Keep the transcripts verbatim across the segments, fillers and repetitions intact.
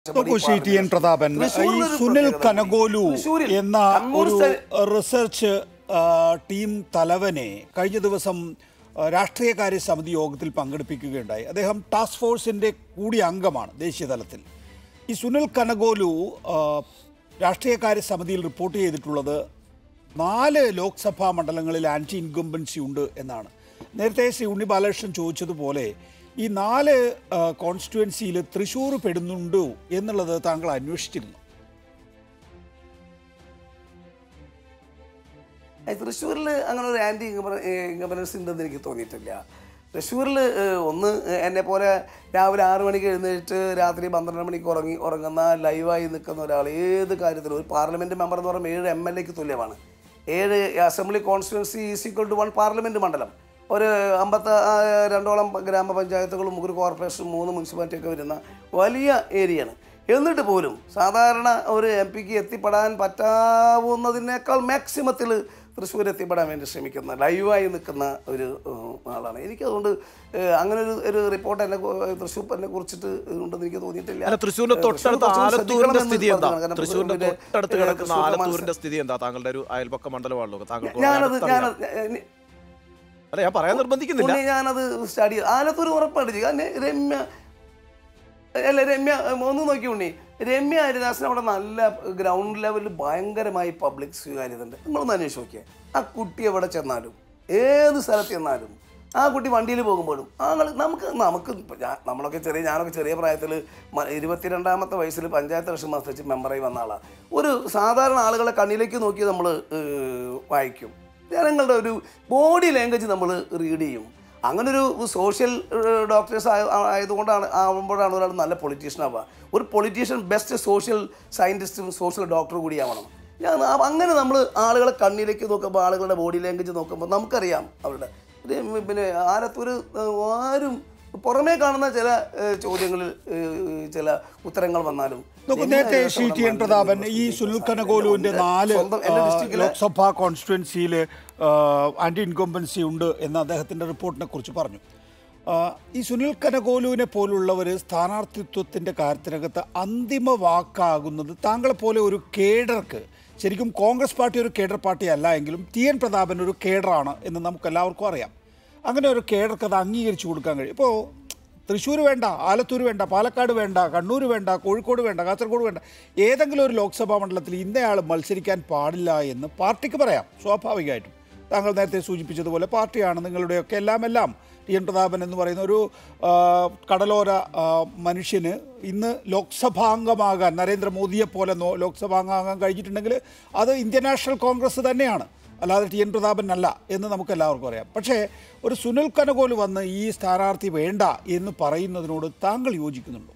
T N Prathapan ഈ സുനിൽ കനഗോലു എന്ന ഒരു റിസർച്ച് ടീം തലവനെ കഴിഞ്ഞ ദിവസം രാഷ്ട്രീയകാര്യ സമിതി യോഗത്തിൽ പങ്കെടുപ്പിക്കുകയുണ്ടായി. അദ്ദേഹം ടാസ്ക് ഫോഴ്സിൻ്റെ കൂടി അംഗമാണ് ദേശീയ തലത്തിൽ. ഈ സുനിൽ കനഗോലു രാഷ്ട്രീയകാര്യ സമിതിയിൽ റിപ്പോർട്ട് ചെയ്തിട്ടുള്ളത് നാല് ലോക്സഭാ മണ്ഡലങ്ങളിൽ ആൻറ്റി ഇൻകംബൻസി ഉണ്ട് എന്നാണ്. നേരത്തെ ശ്രീ ഉണ്ണി ബാലകൃഷ്ണൻ ചോദിച്ചതുപോലെ ഈ നാല് കോൺസ്റ്റിറ്റ്യുവൻസിയിൽ തൃശ്ശൂർ പെടുന്നുണ്ടോ എന്നുള്ളത് താങ്കൾ അന്വേഷിച്ചിരുന്നു? തൃശ്ശൂരിൽ അങ്ങനെ ഒരു ആൻറ്റി ഇൻകംബൻസി ഉണ്ടെന്ന് എനിക്ക് തോന്നിയിട്ടില്ല. തൃശ്ശൂരിൽ ഒന്ന് എന്നെ പോലെ രാവിലെ ആറ് മണിക്ക് എഴുന്നേറ്റ് രാത്രി പന്ത്രണ്ട് മണിക്ക് ഉറങ്ങി ഉറങ്ങുന്ന ലൈവായി നിൽക്കുന്ന ഒരാൾ ഏത് കാര്യത്തിലും ഒരു പാർലമെൻറ്റ് മെമ്പർ എന്ന് പറയുമ്പോൾ ഏഴ് എം എൽ എക്ക് തുല്യമാണ്. ഏഴ് assembly constituency is equal to one parliament മണ്ഡലം. ഒരു അമ്പത്തി രണ്ടോളം ഗ്രാമപഞ്ചായത്തുകളും ഒരു കോർപ്പറേഷൻ മൂന്ന് മുനിസിപ്പാലിറ്റിയൊക്കെ വരുന്ന വലിയ ഏരിയയാണ്. എന്നിട്ട് പോലും സാധാരണ ഒരു എം പിക്ക് എത്തിപ്പെടാൻ പറ്റാവുന്നതിനേക്കാൾ മാക്സിമത്തിൽ തൃശ്ശൂർ എത്തിപ്പെടാൻ വേണ്ടി ശ്രമിക്കുന്ന ലൈവായി നിൽക്കുന്ന ഒരു ആളാണ്. എനിക്കതുകൊണ്ട് അങ്ങനെ ഒരു ഒരു റിപ്പോർട്ട് എന്നെ തൃശ്ശൂർ എന്നെ കുറിച്ചിട്ട് ഉണ്ടെന്ന് എനിക്ക് തോന്നിയിട്ടില്ല. തൃശ്ശൂരിന്റെ തൊട്ടടുത്ത് ആലത്തൂരിന്റെ സ്ഥിതി എന്താ? തൃശ്ശൂരിന്റെ തൊട്ടടുത്ത് കിടക്കുന്ന ആലത്തൂരിന്റെ സ്ഥിതി എന്താ? താങ്കളുടെ ഒരു അയൽപക്ക മണ്ഡലമാണല്ലോ. താങ്കൾ ഞാനത് ഞാൻ അല്ല ഞാൻ പറയാൻ നിർബന്ധിക്കുന്നില്ല. ഞാനത് സ്റ്റഡി ആലത്തൂർ ഉറപ്പായിട്ട് ചെയ്യാം. രമ്യ അല്ല രമ്യ ഒന്ന് നോക്കി ഉണ്ണി, രമ്യ ഹരിദാസിന് അവിടെ നല്ല ഗ്രൗണ്ട് ലെവലിൽ ഭയങ്കരമായി പബ്ലിക് സ്വീകാര്യത ഉണ്ട്. നിങ്ങളൊന്ന് അന്വേഷിച്ച് നോക്കിയാൽ ആ കുട്ടി എവിടെ ചെന്നാലും ഏത് സ്ഥലത്ത് ചെന്നാലും ആ കുട്ടി വണ്ടിയിൽ പോകുമ്പോഴും ആൾ നമുക്ക് നമുക്ക് നമ്മളൊക്കെ ചെറിയ ഞാനൊക്കെ ചെറിയ പ്രായത്തിൽ ഇരുപത്തിരണ്ടാമത്തെ വയസ്സിൽ പഞ്ചായത്ത് ഇലക്ഷൻ മത്സരിച്ച് മെമ്പറായി വന്ന ആളാണ്. ഒരു സാധാരണ ആളുകളെ കണ്ണിലേക്ക് നോക്കി നമ്മൾ വായിക്കും. ജനങ്ങളുടെ ഒരു ബോഡി ലാംഗ്വേജ് നമ്മൾ റീഡ് ചെയ്യും. അങ്ങനൊരു സോഷ്യൽ ഡോക്ടേഴ്സ് ആയതുകൊണ്ടാണ് ആവുമ്പോഴാണ് ഒരാൾ നല്ല പൊളിറ്റീഷ്യൻ ആവുക. ഒരു പൊളിറ്റീഷ്യൻ ബെസ്റ്റ് സോഷ്യൽ സയൻറ്റിസ്റ്റും സോഷ്യൽ ഡോക്ടറും കൂടിയാവണം. ഞാൻ അങ്ങനെ നമ്മൾ ആളുകളെ കണ്ണിലേക്ക് നോക്കുമ്പോൾ ആളുകളുടെ ബോഡി ലാംഗ്വേജ് നോക്കുമ്പോൾ നമുക്കറിയാം അവരുടെ പിന്നെ ആലത്തൂർ ആരും പുറമേ കാണുന്ന ചില ചോദ്യങ്ങളിൽ ചില ഉത്തരങ്ങൾ വന്നാലും നേരത്തെ ശ്രീ ടി എൻ പ്രതാപൻ ഈ സുനിൽ കനഗോലുവിൻ്റെ നാല് ലോക്സഭാ കോൺസ്റ്റിറ്റ്യുവൻസിയിൽ ആൻറ്റി ഇൻകംബൻസി ഉണ്ട് എന്ന അദ്ദേഹത്തിൻ്റെ റിപ്പോർട്ടിനെ കുറിച്ച് പറഞ്ഞു. ഈ സുനിൽ കനഗോലുവിനെ പോലുള്ളവർ സ്ഥാനാർത്ഥിത്വത്തിൻ്റെ കാര്യത്തിനകത്ത് അന്തിമ വാക്കാകുന്നത് താങ്കളെ പോലെ ഒരു കേഡർക്ക്, ശരിക്കും കോൺഗ്രസ് പാർട്ടി ഒരു കേഡർ പാർട്ടി അല്ല എങ്കിലും ടി എൻ പ്രതാപൻ ഒരു കേഡറാണ് എന്ന് നമുക്കെല്ലാവർക്കും അറിയാം. അങ്ങനെ ഒരു കേഡർക്ക് അത് അംഗീകരിച്ചു കൊടുക്കാൻ കഴിയും. ഇപ്പോൾ തൃശ്ശൂർ വേണ്ട, ആലത്തൂർ വേണ്ട, പാലക്കാട് വേണ്ട, കണ്ണൂർ വേണ്ട, കോഴിക്കോട് വേണ്ട, കാസർഗോഡ് വേണ്ട, ഏതെങ്കിലും ഒരു ലോക്സഭാ മണ്ഡലത്തിൽ ഇന്നയാൾ മത്സരിക്കാൻ പാടില്ല എന്ന് പാർട്ടിക്ക് പറയാം. സ്വാഭാവികമായിട്ടും താങ്കൾ നേരത്തെ സൂചിപ്പിച്ചതുപോലെ പാർട്ടിയാണ് നിങ്ങളുടെയൊക്കെ എല്ലാം എല്ലാം. ടി എൻ പ്രതാപൻ എന്ന് പറയുന്ന ഒരു കടലോര മനുഷ്യന് ഇന്ന് ലോക്സഭാംഗമാകാൻ നരേന്ദ്രമോദിയെ പോലെ ലോക്സഭാംഗമാകാൻ കഴിഞ്ഞിട്ടുണ്ടെങ്കിൽ അത് ഇന്ത്യൻ നാഷണൽ കോൺഗ്രസ് തന്നെയാണ്, അല്ലാതെ ടി എൻ പ്രതാപൻ അല്ല എന്ന് നമുക്ക് എല്ലാവർക്കും അറിയാം. പക്ഷേ ഒരു സുനിൽ കനഗോലു വന്ന് ഈ സ്ഥാനാർത്ഥി വേണ്ട എന്ന് പറയുന്നതിനോട് താങ്കൾ യോജിക്കുന്നുണ്ടോ?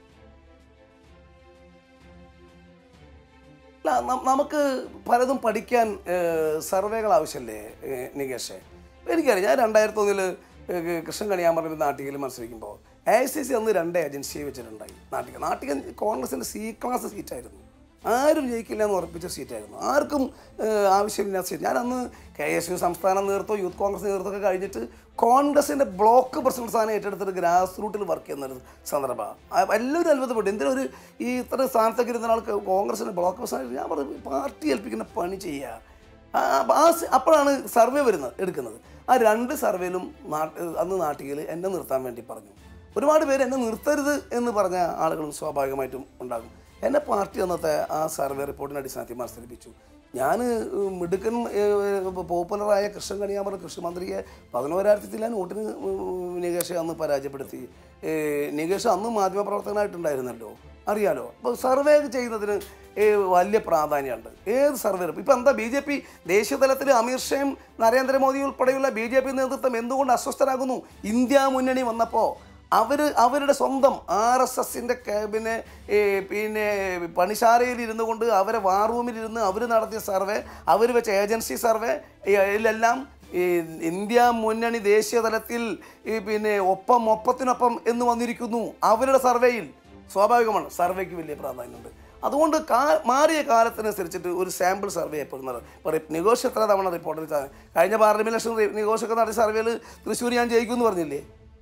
നമുക്ക് പലതും പഠിക്കാൻ സർവേകൾ ആവശ്യമല്ലേ നികേഷേ? എനിക്കറിയാം, ഞാൻ രണ്ടായിരത്തി ഒന്നിൽ കൃഷ്ണൻ കണിയാമറമ്പ് നാട്ടികയിൽ മത്സരിക്കുമ്പോൾ എ ഐ സി സി അന്ന് രണ്ട് ഏജൻസിയെ വെച്ചിട്ടുണ്ടായി. നാട്ടിക നാട്ടിക കോൺഗ്രസിൻ്റെ സി ക്ലാസ് സീറ്റായിരുന്നു. ആരും ജയിക്കില്ല എന്ന് ഉറപ്പിച്ച സീറ്റായിരുന്നു. ആർക്കും ആവശ്യമില്ലാത്ത സീറ്റ്. ഞാൻ അന്ന് കെ എസ് യു സംസ്ഥാന നേതൃത്വം യൂത്ത് കോൺഗ്രസ് നേതൃത്വമൊക്കെ കഴിഞ്ഞിട്ട് കോൺഗ്രസിൻ്റെ ബ്ലോക്ക് പ്രസിഡന്റ് സ്ഥാനം ഏറ്റെടുത്തിട്ട് ഗ്രാസ് റൂട്ടിൽ വർക്ക് ചെയ്യുന്നൊരു സന്ദർഭമാണ്. എല്ലാവരും അത്ഭുതപ്പെട്ടു. എന്തിനൊരു ഈ ഇത്ര സ്ഥാനത്തൊക്കെ ഇരുന്ന ആൾക്ക് കോൺഗ്രസിൻ്റെ ബ്ലോക്ക് പ്രസിഡന്റ്. ഞാൻ പറഞ്ഞു പാർട്ടി ഏൽപ്പിക്കുന്ന പണി ചെയ്യുക. ആ അപ്പോഴാണ് സർവേ വരുന്നത് എടുക്കുന്നത്. ആ രണ്ട് സർവേയിലും അന്ന് നാട്ടികയിൽ എന്നെ നിർത്താൻ വേണ്ടി പറഞ്ഞു. ഒരുപാട് പേര് എന്നെ നിർത്തരുത് എന്ന് പറഞ്ഞ ആളുകളും സ്വാഭാവികമായിട്ടും ഉണ്ടാകും. എന്നെ പാർട്ടി അന്നത്തെ ആ സർവേ റിപ്പോർട്ടിൻ്റെ അടിസ്ഥാനത്തിൽ മത്സരിപ്പിച്ചു. ഞാൻ മിടുക്കൻ പോപ്പുലറായ കൃഷ്ണൻ കണിയാമറ കൃഷിമന്ത്രിയെ പതിനോരായിരത്തി ഞാൻ വോട്ടിന് നികേഷ് അന്ന് പരാജയപ്പെടുത്തി. നികേഷ് അന്ന് മാധ്യമപ്രവർത്തകനായിട്ടുണ്ടായിരുന്നല്ലോ, അറിയാലോ. അപ്പോൾ സർവേ ചെയ്യുന്നതിന് വലിയ പ്രാധാന്യമുണ്ട്. ഏത് സർവേ ഇപ്പം എന്താ ബി ജെ പി ദേശീയ തലത്തിൽ അമീർ ഷായും നരേന്ദ്രമോദി ഉൾപ്പെടെയുള്ള ബി ജെ പി നേതൃത്വം എന്തുകൊണ്ട് അസ്വസ്ഥരാകുന്നു? ഇന്ത്യ മുന്നണി വന്നപ്പോൾ അവർ അവരുടെ സ്വന്തം ആർ എസ് എസിൻ്റെ പിന്നെ പിന്നെ പണിശാലയിൽ ഇരുന്നു കൊണ്ട് അവരെ വാർ റൂമിലിരുന്ന് അവർ നടത്തിയ സർവേ, അവർ വെച്ച ഏജൻസി സർവേ ഇതിലെല്ലാം ഈ ഇന്ത്യ മുന്നണി ദേശീയ തലത്തിൽ ഈ പിന്നെ ഒപ്പം ഒപ്പത്തിനൊപ്പം എന്ന് വന്നിരിക്കുന്നു അവരുടെ സർവേയിൽ. സ്വാഭാവികമാണ്, സർവേക്ക് വലിയ പ്രാധാന്യമുണ്ട്. അതുകൊണ്ട് കാ മാറിയ കാലത്തിനനുസരിച്ചിട്ട് ഒരു സാമ്പിൾ സർവേ എപ്പോഴുന്നത്. ഇപ്പോൾ നികോഷ് എത്ര തവണ റിപ്പോർട്ടിൽ കഴിഞ്ഞ പാർലമെൻറ്റ് ഇലക്ഷൻ നികോഷൊക്കെ നടത്തിയ സർവേയിൽ തൃശ്ശൂർ ഞാൻ ജയിക്കുമെന്ന് പറഞ്ഞില്ലേ?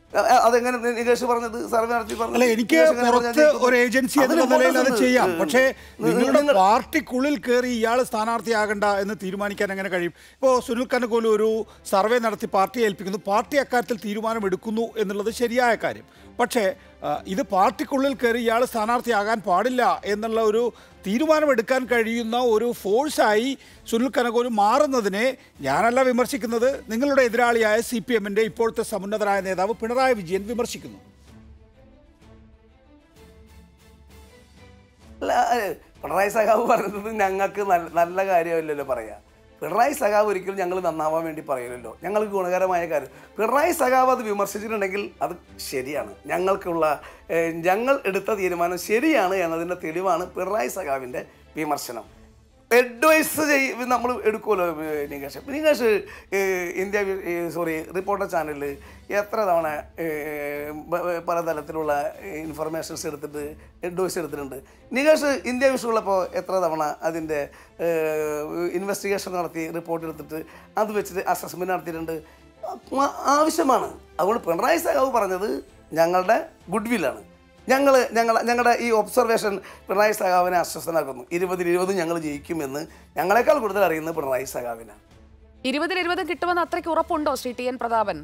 അതെങ്ങനെ നികേഷ് പറഞ്ഞത് സർവേ നടത്തി അല്ല എനിക്ക് പുറത്ത് ഒരു ഏജൻസി എന്ന നിലയിൽ അത് ചെയ്യാം. പക്ഷേ നിങ്ങളുടെ പാർട്ടിക്കുള്ളിൽ കയറി ഇയാൾ സ്ഥാനാർത്ഥിയാകണ്ട എന്ന് തീരുമാനിക്കാൻ എങ്ങനെ കഴിയും? ഇപ്പോൾ സുനിൽ കനകോലു ഒരു സർവേ നടത്തി പാർട്ടിയെ ഏൽപ്പിക്കുന്നു, പാർട്ടി അക്കാര്യത്തിൽ തീരുമാനമെടുക്കുന്നു എന്നുള്ളത് ശരിയായ കാര്യം. പക്ഷേ ഇത് പാർട്ടിക്കുള്ളിൽ കയറി ഇയാൾ സ്ഥാനാർത്ഥിയാകാൻ പാടില്ല എന്നുള്ള ഒരു തീരുമാനമെടുക്കാൻ കഴിയുന്ന ഒരു ഫോഴ്സായി സുനിൽ കനകോലു മാറുന്നതിനെ ഞാനല്ല വിമർശിക്കുന്നത്, നിങ്ങളുടെ എതിരാളിയായ സി പി എമ്മിൻ്റെ ഇപ്പോഴത്തെ സമുന്നതനായ നേതാവ് പിണറായി വിജയൻ വിമർശിക്കുന്നു. പിണറായി സഖാവ് പറയുന്നത് ഞങ്ങൾക്ക് നല്ല കാര്യമല്ലല്ലോ പറയാം. പിണറായി സഖാവ് ഒരിക്കലും ഞങ്ങൾ നന്നാവാൻ വേണ്ടി പറയില്ലല്ലോ, ഞങ്ങൾക്ക് ഗുണകരമായ കാര്യം. പിണറായി സഖാവ് അത് വിമർശിച്ചിട്ടുണ്ടെങ്കിൽ അത് ശരിയാണ്, ഞങ്ങൾക്കുള്ള ഞങ്ങൾ എടുത്ത തീരുമാനം ശരിയാണ് എന്നതിൻ്റെ തെളിവാണ് പിണറായി സഖാവിൻ്റെ വിമർശനം. അഡ്വൈസ് ചെയ് നമ്മൾ എടുക്കുമല്ലോ Nikesh. Nikesh India sorry reporter ചാനലിൽ എത്ര തവണ പലതരത്തിലുള്ള ഇൻഫർമേഷൻസ് എടുത്തിട്ട് അഡ്വൈസ് എടുത്തിട്ടുണ്ട്. നികേഷ് ഇന്ത്യ വിഷയമുള്ളപ്പോൾ എത്ര തവണ അതിൻ്റെ ഇൻവെസ്റ്റിഗേഷൻ നടത്തി റിപ്പോർട്ട് എടുത്തിട്ട് അത് വെച്ചിട്ട് അസസ്മെൻറ്റ് നടത്തിയിട്ടുണ്ട്. ആവശ്യമാണ്. അതുകൊണ്ട് പിണറായി സഖാവ് പറഞ്ഞത് ഞങ്ങളുടെ ഗുഡ് വില്ലാണ്. ഞങ്ങൾ ഞങ്ങൾ ഞങ്ങളുടെ ഈ ഒബ്സർവേഷൻ പിണറായി സഖാവിനെ അസ്വസ്ഥനാക്കുന്നു. ഇരുപതിൽ ഇരുപത് ഞങ്ങൾ ജയിക്കുമെന്ന് ഞങ്ങളെക്കാൾ കൂടുതൽ അറിയുന്നത് പിണറായി സഖാവിനാണ്. ഇരുപതിൽ ഇരുപത് കിട്ടുമെന്ന് അത്രയ്ക്ക് ഉറപ്പുണ്ടോ Shri T N Prathapan?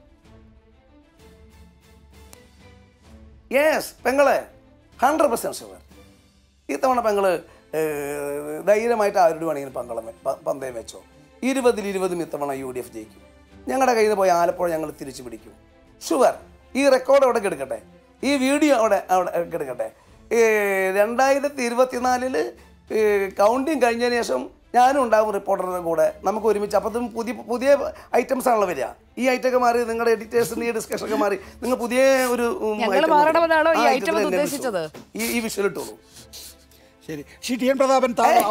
Yes പെങ്ങളെ, ഹൺഡ്രഡ് പെർസെൻറ്റ് ഷുവർ. ഇത്തവണ പെങ്ങള് ധൈര്യമായിട്ട് ആരോട് വേണമെങ്കിലും പന്തളം പന്തയം വെച്ചോ. ഇരുപതിൽ ഇരുപതും ഇത്തവണ യു ഡി എഫ് ജയിക്കും. ഞങ്ങളുടെ കയ്യിൽ നിന്ന് പോയി ആലപ്പുഴ ഞങ്ങൾ തിരിച്ചു പിടിക്കും. ഷുവർ. ഈ റെക്കോർഡ് അവിടെ എടുക്കട്ടെ, ഈ വീഡിയോ അവിടെ അവിടെ എടുക്കട്ടെ. രണ്ടായിരത്തി ഇരുപത്തിനാലില് കൗണ്ടിങ് കഴിഞ്ഞതിന് ശേഷം ഞാനും ഉണ്ടാവും റിപ്പോർട്ടറുടെ കൂടെ, നമുക്ക് ഒരുമിച്ച്. അപ്പം പുതിയ പുതിയ ഐറ്റംസ് ആണല്ലോ വരിക. ഈ ഐറ്റമൊക്കെ മാറി നിങ്ങളുടെ എഡിറ്റേഴ്സിൻ്റെ ഈ ഡിസ്കഷനൊക്കെ മാറി നിങ്ങൾ പുതിയ ഒരു ഈ ഈ വിഷ്വൽ ഇട്ടോളൂ. ശരി, ശ്രീ ടി എൻ പ്രതാപൻ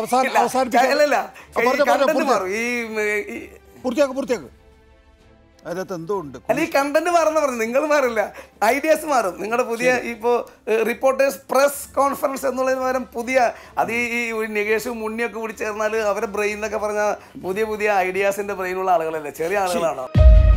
പൂർത്തിയാക്ക് പൂർത്തിയാക്ക് അതിനകത്ത് എന്തോ ഉണ്ട്. അല്ല ഈ കണ്ടന്റ് മാറുന്ന പറഞ്ഞു, നിങ്ങൾ മാറില്ല, ഐഡിയാസ് മാറും. നിങ്ങളുടെ പുതിയ ഇപ്പോൾ റിപ്പോർട്ടേഴ്സ് പ്രസ് കോൺഫറൻസ് എന്നുള്ളതിന് പകരം പുതിയ അത് ഈ നികേഷും മുന്നിയൊക്കെ കൂടി ചേർന്നാൽ അവരെ ബ്രെയിൻ എന്നൊക്കെ പറഞ്ഞാൽ പുതിയ പുതിയ ഐഡിയാസിന്റെ ബ്രെയിനുള്ള ആളുകളല്ലേ, ചെറിയ ആളുകളാണോ?